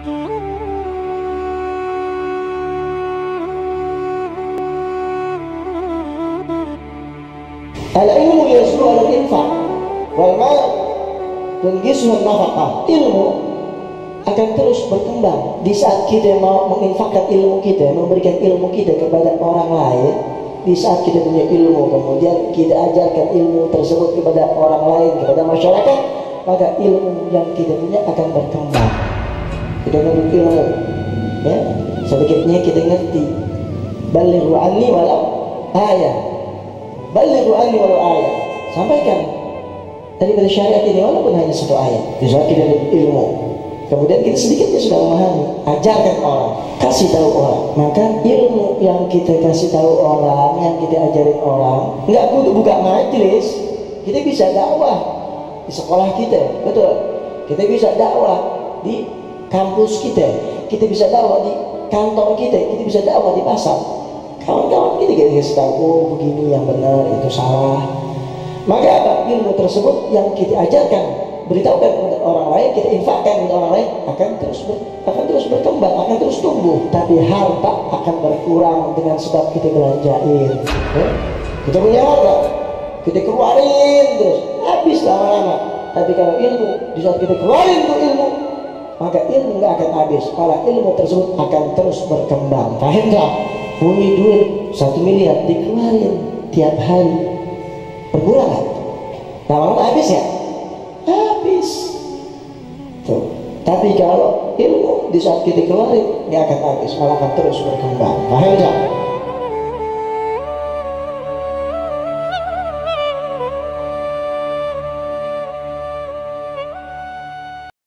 Al-ilmu yaslu al-infaq wal mal dan gismun nafaqah. Ilmu akan terus berkembang di saat kita mau menginfakkan ilmu kita, memberikan ilmu kita kepada orang lain. Di saat kita punya ilmu, kemudian kita ajarkan ilmu tersebut kepada orang lain, kepada masyarakat, maka ilmu yang kita punya akan berkembang. Kita menuntut ilmu, ya, sedikitnya kita ngerti. Balighu anni walau ayah, balighu anni walau ayah. Sampaikan daripada syariat ini walaupun hanya satu ayat. Di saat kita menuntut ilmu, kemudian kita sedikitnya sudah memahami, ajarkan orang, kasih tahu orang. Maka ilmu yang kita kasih tahu orang, yang kita ajarin orang, nggak kudu buka majelis. Kita bisa dakwah di sekolah kita, betul. Kita bisa dakwah di kampus kita, kita bisa dakwah di kantor kita, kita bisa dakwah di pasar. Kawan-kawan kita kasih tahu, oh begini yang benar, itu salah. Maka apa? Ilmu tersebut yang kita ajarkan, beritahukan kepada orang lain, kita infakkan kepada orang lain, akan terus berkembang, akan terus tumbuh. Tapi harta akan berkurang dengan sebab kita belanjain, ya? Kita punya harta, kita keluarin terus, habis lama-lama. Tapi kalau ilmu, di saat kita keluarin tuh ilmu, maka ilmu nggak akan habis, malah ilmu tersebut akan terus berkembang. Paham nggak? Punya duit 1 miliar dikeluarin tiap hari, berkurang nggak? Lama-lama habis ya? Habis. Tuh. Tapi kalau ilmu di saat kita keluarin, dia akan habis, malah akan terus berkembang. Paham nggak?